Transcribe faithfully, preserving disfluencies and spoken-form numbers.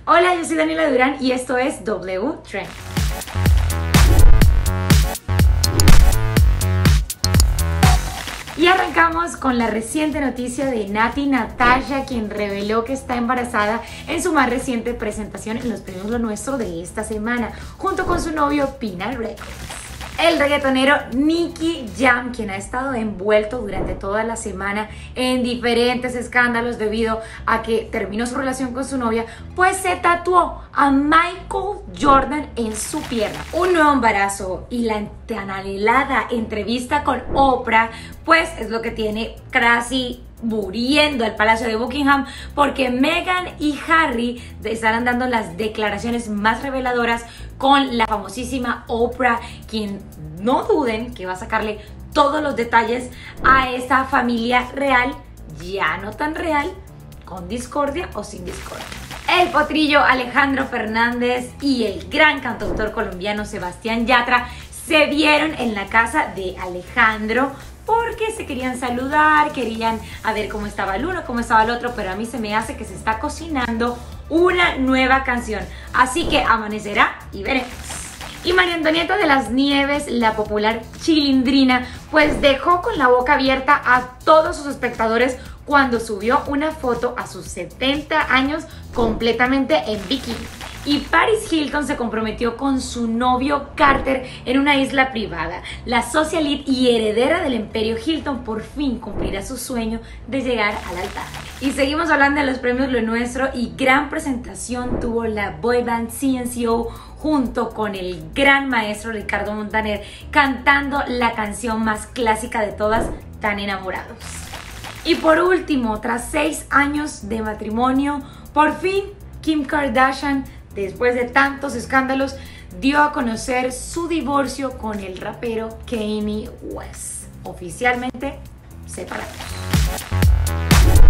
Hola, yo soy Daniela Durán y esto es W Trend. Y arrancamos con la reciente noticia de Natti Natasha, quien reveló que está embarazada en su más reciente presentación en los premios Lo Nuestro de esta semana, junto con su novio Peanut Records. El reggaetonero Nicky Jam, quien ha estado envuelto durante toda la semana en diferentes escándalos debido a que terminó su relación con su novia, pues se tatuó a Michael Jordan en su pierna. Un nuevo embarazo y la tan anhelada entrevista con Oprah, pues es lo que tiene casi muriendo el Palacio de Buckingham, porque Meghan y Harry estarán dando las declaraciones más reveladoras con la famosísima Oprah, quien no duden que va a sacarle todos los detalles a esta familia real, ya no tan real, con discordia o sin discordia. El potrillo Alejandro Fernández y el gran cantautor colombiano Sebastián Yatra se vieron en la casa de Alejandro porque se querían saludar, querían a ver cómo estaba el uno, cómo estaba el otro, pero a mí se me hace que se está cocinando una nueva canción, así que amanecerá y veremos. Y María Antonieta de las Nieves, la popular Chilindrina, pues dejó con la boca abierta a todos sus espectadores cuando subió una foto a sus setenta años completamente en bikini. Y Paris Hilton se comprometió con su novio Carter en una isla privada. La socialite y heredera del imperio Hilton por fin cumplirá su sueño de llegar al altar. Y seguimos hablando de los premios Lo Nuestro, y gran presentación tuvo la boy band C N C O junto con el gran maestro Ricardo Montaner, cantando la canción más clásica de todas, Tan Enamorados. Y por último, tras seis años de matrimonio, por fin Kim Kardashian, después de tantos escándalos, dio a conocer su divorcio con el rapero Kanye West. Oficialmente separados.